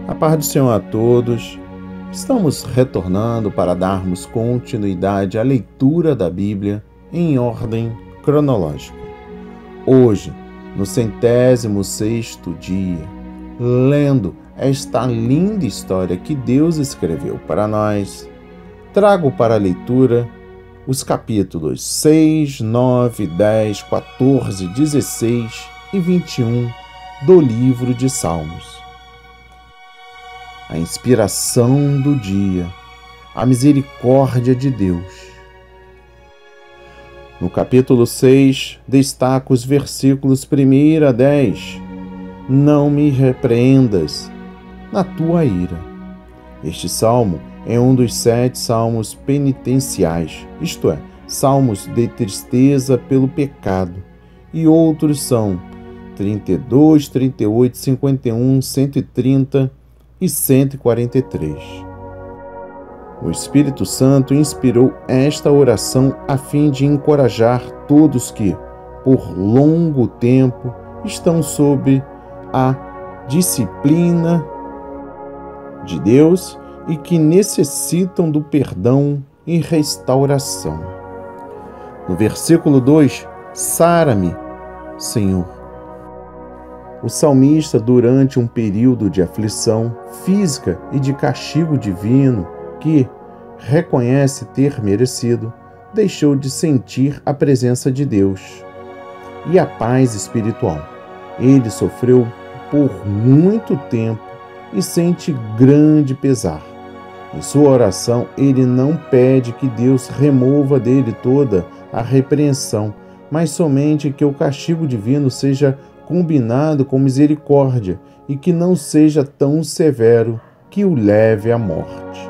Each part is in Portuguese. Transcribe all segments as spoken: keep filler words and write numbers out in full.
A paz do Senhor a todos. Estamos retornando para darmos continuidade à leitura da Bíblia em ordem cronológica. Hoje, no centésimo sexto dia, lendo esta linda história que Deus escreveu para nós, trago para a leitura os capítulos seis, nove, dez, quatorze, dezesseis e vinte e um do livro de Salmos. A inspiração do dia, a misericórdia de Deus. No capítulo seis, destaco os versículos um a dez. Não me repreendas na tua ira. Este salmo é um dos sete salmos penitenciais, isto é, salmos de tristeza pelo pecado, e outros são trinta e dois, trinta e oito, cinquenta e um, cento e trinta e cento e quarenta e três. O Espírito Santo inspirou esta oração a fim de encorajar todos que, por longo tempo, estão sob a disciplina de Deus e que necessitam do perdão e restauração. No versículo dois, sara-me, Senhor. O salmista, durante um período de aflição física e de castigo divino que reconhece ter merecido, deixou de sentir a presença de Deus e a paz espiritual. Ele sofreu por muito tempo e sente grande pesar. Em sua oração, ele não pede que Deus remova dele toda a repreensão, mas somente que o castigo divino seja combinado com misericórdia e que não seja tão severo que o leve à morte.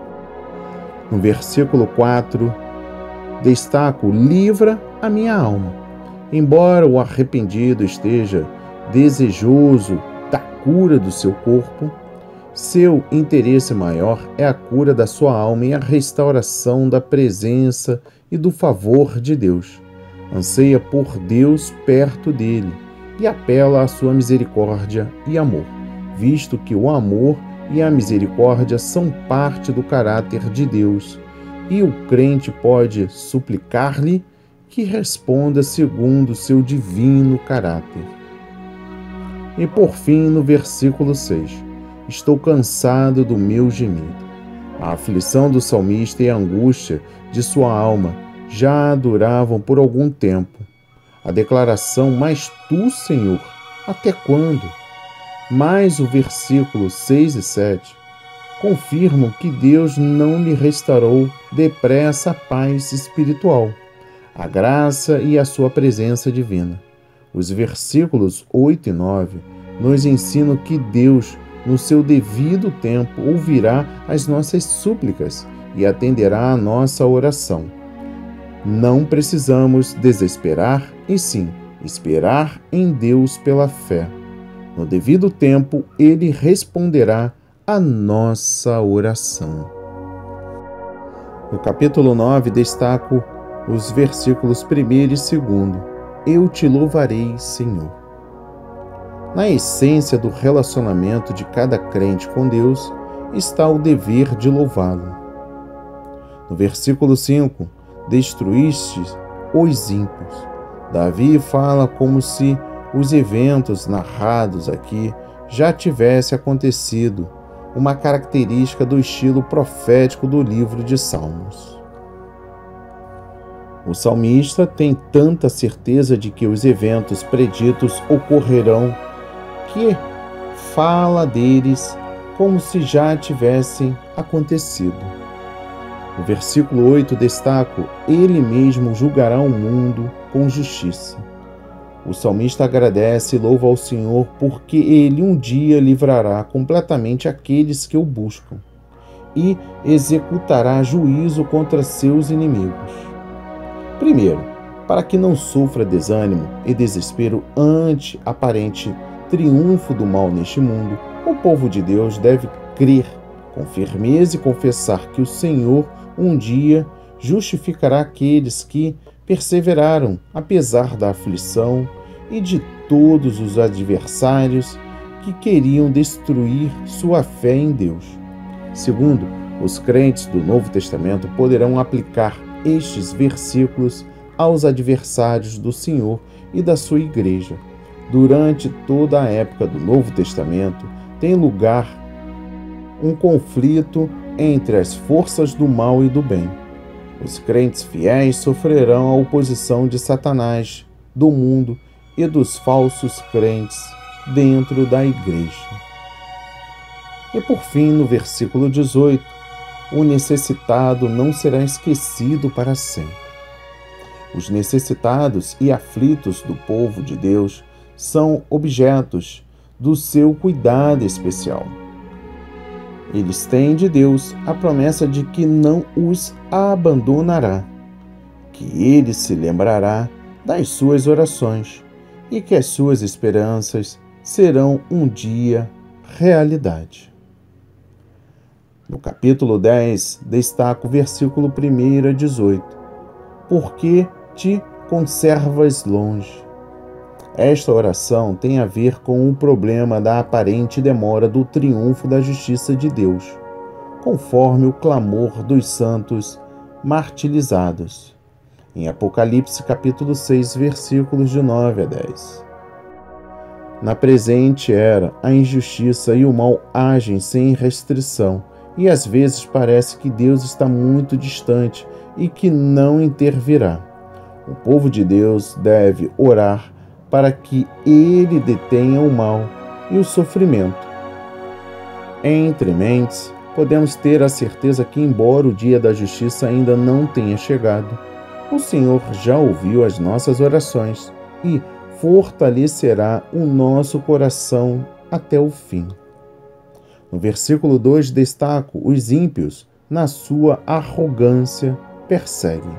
No versículo quatro, destaco: livra a minha alma. Embora o arrependido esteja desejoso da cura do seu corpo, seu interesse maior é a cura da sua alma e a restauração da presença e do favor de Deus. Anseia por Deus perto dele e apela à sua misericórdia e amor, visto que o amor e a misericórdia são parte do caráter de Deus, e o crente pode suplicar-lhe que responda segundo seu divino caráter. E por fim, no versículo seis, estou cansado do meu gemido. A aflição do salmista e a angústia de sua alma já duravam por algum tempo. A declaração, mas tu, Senhor, até quando? Mais o versículo seis e sete confirmam que Deus não lhe restaurou depressa a paz espiritual, a graça e a sua presença divina. Os versículos oito e nove nos ensinam que Deus, no seu devido tempo, ouvirá as nossas súplicas e atenderá a nossa oração. Não precisamos desesperar, e sim esperar em Deus pela fé. No devido tempo, Ele responderá a nossa oração. No capítulo nove, destaco os versículos primeiro e segundo. Eu te louvarei, Senhor. Na essência do relacionamento de cada crente com Deus está o dever de louvá-lo. No versículo cinco, destruíste os ímpios. Davi fala como se os eventos narrados aqui já tivessem acontecido, uma característica do estilo profético do livro de Salmos. O salmista tem tanta certeza de que os eventos preditos ocorrerão que fala deles como se já tivessem acontecido. No versículo oito, destaco: ele mesmo julgará o mundo com justiça. O salmista agradece e louva ao Senhor porque ele um dia livrará completamente aqueles que o buscam e executará juízo contra seus inimigos. Primeiro, para que não sofra desânimo e desespero ante aparente triunfo do mal neste mundo, o povo de Deus deve crer com firmeza e confessar que o Senhor um dia justificará aqueles que perseveraram apesar da aflição e de todos os adversários que que queriam destruir sua fé em Deus. Segundo, os crentes do Novo Testamento poderão aplicar estes versículos aos adversários do Senhor e da sua igreja. Durante toda a época do Novo Testamento, tem lugar um conflito entre as forças do mal e do bem. Os crentes fiéis sofrerão a oposição de Satanás, do mundo e dos falsos crentes dentro da igreja. E por fim, no versículo dezoito, o necessitado não será esquecido para sempre. Os necessitados e aflitos do povo de Deus são objetos do seu cuidado especial. Eles têm de Deus a promessa de que não os abandonará, que Ele se lembrará das suas orações e que as suas esperanças serão um dia realidade. No capítulo dez, destaca o versículo um a dezoito. Por que te conservas longe? Esta oração tem a ver com o problema da aparente demora do triunfo da justiça de Deus, conforme o clamor dos santos martirizados. Em Apocalipse capítulo seis, versículos de nove a dez. Na presente era, a injustiça e o mal agem sem restrição, e às vezes parece que Deus está muito distante e que não intervirá. O povo de Deus deve orar para que Ele detenha o mal e o sofrimento. Entre mentes, podemos ter a certeza que, embora o dia da justiça ainda não tenha chegado, o Senhor já ouviu as nossas orações e fortalecerá o nosso coração até o fim. No versículo dois, destaco os ímpios, na sua arrogância, perseguem.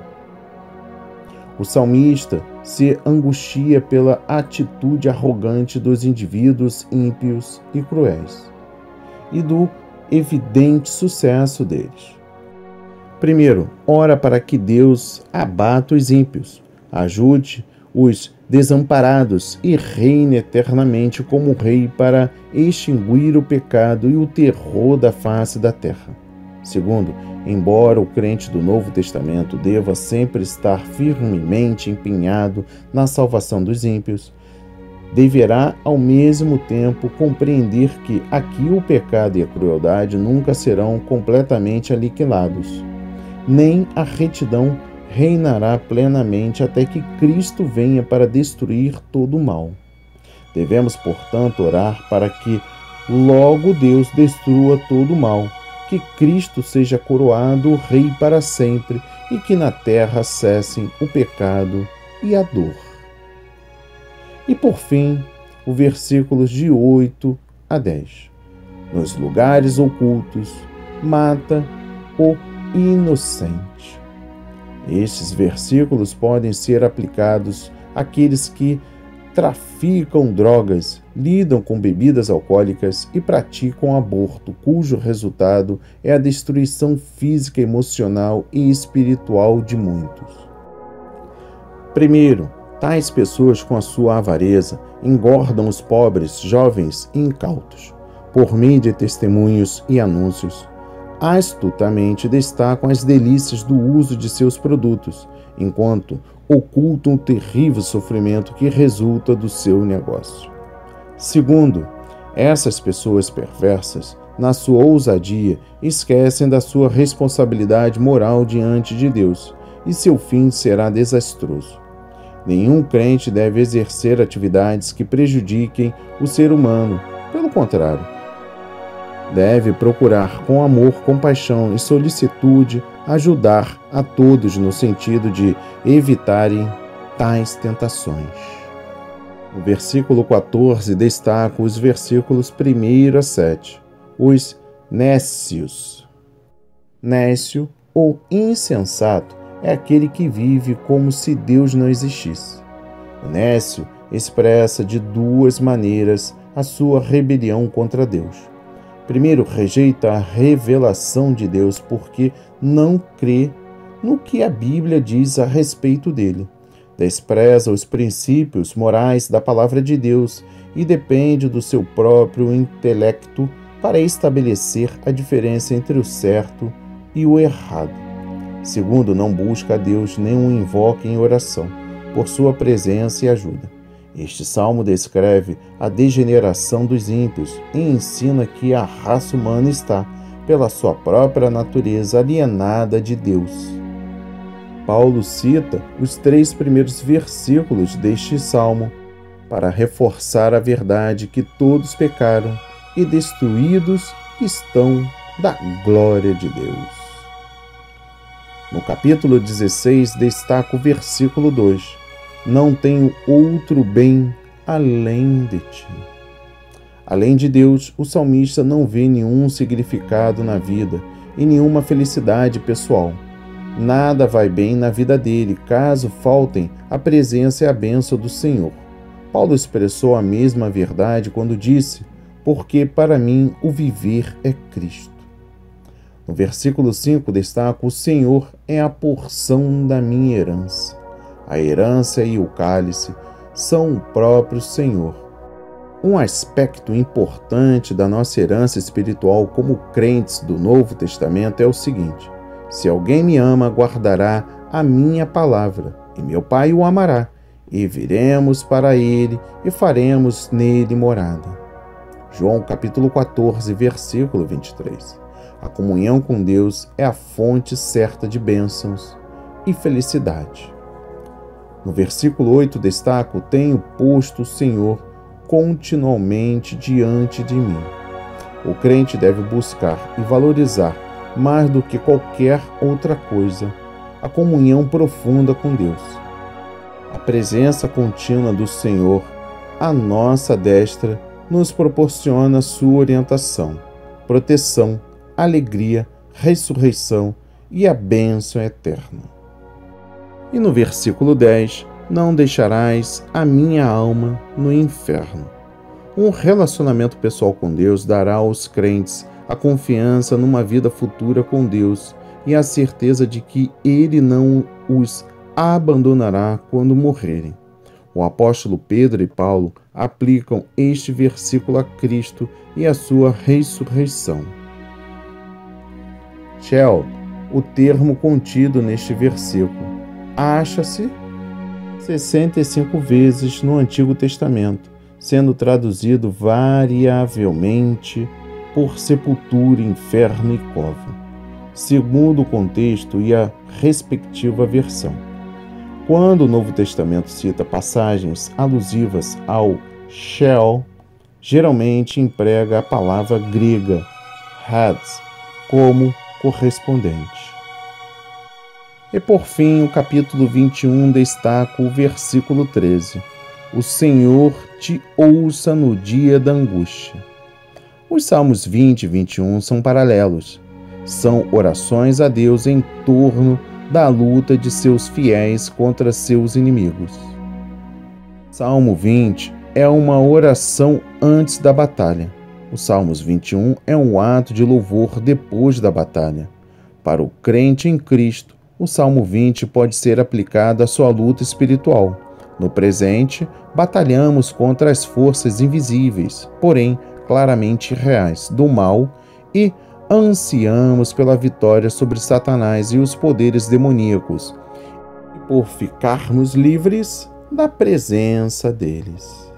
O salmista se angustia pela atitude arrogante dos indivíduos ímpios e cruéis, e do evidente sucesso deles. Primeiro, ora para que Deus abata os ímpios, ajude os desamparados e reine eternamente como rei para extinguir o pecado e o terror da face da terra. Segundo, embora o crente do Novo Testamento deva sempre estar firmemente empenhado na salvação dos ímpios, deverá ao mesmo tempo compreender que aqui o pecado e a crueldade nunca serão completamente aniquilados, nem a retidão reinará plenamente até que Cristo venha para destruir todo o mal. Devemos, portanto, orar para que logo Deus destrua todo o mal, que Cristo seja coroado Rei para sempre e que na terra cessem o pecado e a dor. E por fim, os versículos de oito a dez. Nos lugares ocultos, mata o inocente. Estes versículos podem ser aplicados àqueles que traficam drogas, lidam com bebidas alcoólicas e praticam aborto, cujo resultado é a destruição física, emocional e espiritual de muitos. Primeiro, tais pessoas com a sua avareza engordam os pobres, jovens e incautos, por meio de testemunhos e anúncios. Astutamente destacam as delícias do uso de seus produtos, enquanto ocultam o terrível sofrimento que resulta do seu negócio. Segundo, essas pessoas perversas, na sua ousadia, esquecem da sua responsabilidade moral diante de Deus, e seu fim será desastroso. Nenhum crente deve exercer atividades que prejudiquem o ser humano. Pelo contrário, deve procurar com amor, compaixão e solicitude ajudar a todos no sentido de evitarem tais tentações. O versículo quatorze destaca os versículos um a sete. Os nécios. Nécio ou insensato é aquele que vive como se Deus não existisse. O nécio expressa de duas maneiras a sua rebelião contra Deus. Primeiro, rejeita a revelação de Deus porque não crê no que a Bíblia diz a respeito dele. Despreza os princípios morais da palavra de Deus e depende do seu próprio intelecto para estabelecer a diferença entre o certo e o errado. Segundo, não busca a Deus nem o invoca em oração, por sua presença e ajuda. Este salmo descreve a degeneração dos ímpios e ensina que a raça humana está, pela sua própria natureza, alienada de Deus. Paulo cita os três primeiros versículos deste salmo para reforçar a verdade que todos pecaram e destruídos estão da glória de Deus. No capítulo dezesseis, destaca o versículo dois. Não tenho outro bem além de ti. Além de Deus, o salmista não vê nenhum significado na vida e nenhuma felicidade pessoal. Nada vai bem na vida dele, caso faltem a presença e a bênção do Senhor. Paulo expressou a mesma verdade quando disse: porque para mim o viver é Cristo. No versículo cinco destaca: o Senhor é a porção da minha herança. A herança e o cálice são o próprio Senhor. Um aspecto importante da nossa herança espiritual como crentes do Novo Testamento é o seguinte: se alguém me ama, guardará a minha palavra, e meu Pai o amará, e viremos para ele e faremos nele morada. João capítulo quatorze, versículo vinte e três. A comunhão com Deus é a fonte certa de bênçãos e felicidade. No versículo oito destaco: tenho posto o Senhor continuamente diante de mim. O crente deve buscar e valorizar, mais do que qualquer outra coisa, a comunhão profunda com Deus. A presença contínua do Senhor à nossa destra nos proporciona sua orientação, proteção, alegria, ressurreição e a bênção eterna. E no versículo dez, não deixarás a minha alma no inferno. Um relacionamento pessoal com Deus dará aos crentes a confiança numa vida futura com Deus e a certeza de que Ele não os abandonará quando morrerem. O apóstolo Pedro e Paulo aplicam este versículo a Cristo e a sua ressurreição. Sheol, o termo contido neste versículo, acha-se sessenta e cinco vezes no Antigo Testamento, sendo traduzido variavelmente por sepultura, inferno e cova, segundo o contexto e a respectiva versão. Quando o Novo Testamento cita passagens alusivas ao Sheol, geralmente emprega a palavra grega Hades como correspondente. E por fim, o capítulo vinte e um destaca o versículo treze. O Senhor te ouça no dia da angústia. Os Salmos vinte e vinte e um são paralelos. São orações a Deus em torno da luta de seus fiéis contra seus inimigos. Salmo vinte é uma oração antes da batalha. O Salmos vinte e um é um ato de louvor depois da batalha. Para o crente em Cristo, o Salmo vinte pode ser aplicado à sua luta espiritual. No presente, batalhamos contra as forças invisíveis, porém claramente reais, do mal e ansiamos pela vitória sobre Satanás e os poderes demoníacos, e por ficarmos livres da presença deles.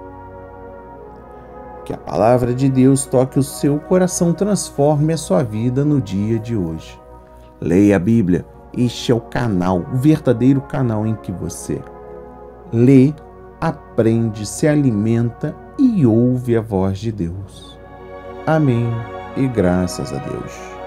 Que a palavra de Deus toque o seu coração, transforme a sua vida no dia de hoje. Leia a Bíblia. Este é o canal, o verdadeiro canal em que você lê, aprende, se alimenta e ouve a voz de Deus. Amém e graças a Deus.